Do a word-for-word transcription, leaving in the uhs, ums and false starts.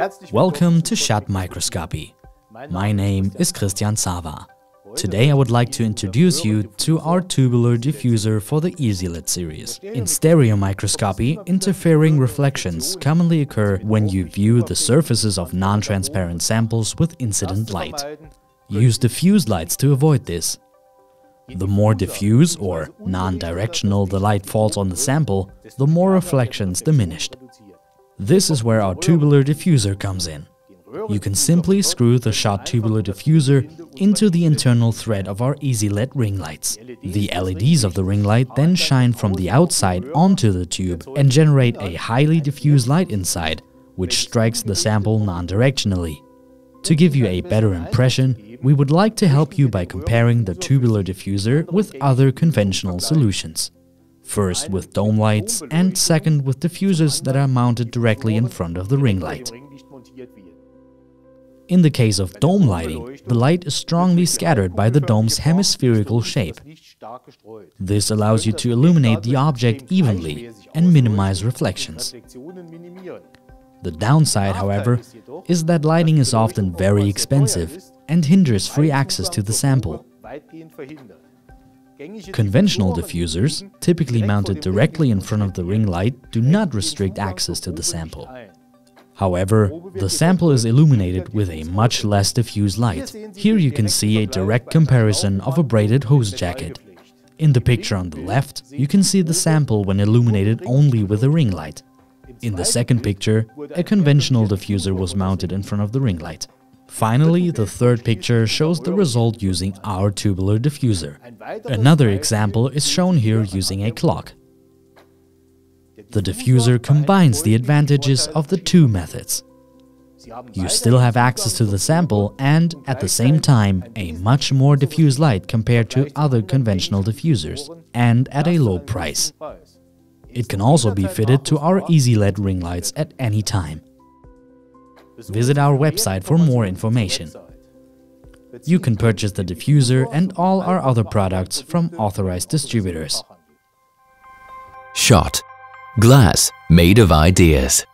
Welcome to SCHOTT Microscopy. My name is Christian Sava. Today I would like to introduce you to our tubular diffuser for the EasyLED series. In stereo microscopy, interfering reflections commonly occur when you view the surfaces of non-transparent samples with incident light. Use diffuse lights to avoid this. The more diffuse or non-directional the light falls on the sample, the more reflections diminished. This is where our tubular diffuser comes in. You can simply screw the SCHOTT tubular diffuser into the internal thread of our EasyLED ring lights. The L E Ds of the ring light then shine from the outside onto the tube and generate a highly diffuse light inside, which strikes the sample non-directionally. To give you a better impression, we would like to help you by comparing the tubular diffuser with other conventional solutions. First with dome lights and second with diffusers that are mounted directly in front of the ring light. In the case of dome lighting, the light is strongly scattered by the dome's hemispherical shape. This allows you to illuminate the object evenly and minimize reflections. The downside, however, is that lighting is often very expensive and hinders free access to the sample. Conventional diffusers, typically mounted directly in front of the ring light, do not restrict access to the sample. However, the sample is illuminated with a much less diffuse light. Here you can see a direct comparison of a braided hose jacket. In the picture on the left, you can see the sample when illuminated only with a ring light. In the second picture, a conventional diffuser was mounted in front of the ring light. Finally, the third picture shows the result using our tubular diffuser. Another example is shown here using a clock. The diffuser combines the advantages of the two methods. You still have access to the sample and, at the same time, a much more diffuse light compared to other conventional diffusers, and at a low price. It can also be fitted to our EasyLED ring lights at any time. Visit our website for more information. You can purchase the diffuser and all our other products from authorized distributors. SCHOTT. Glass made of ideas.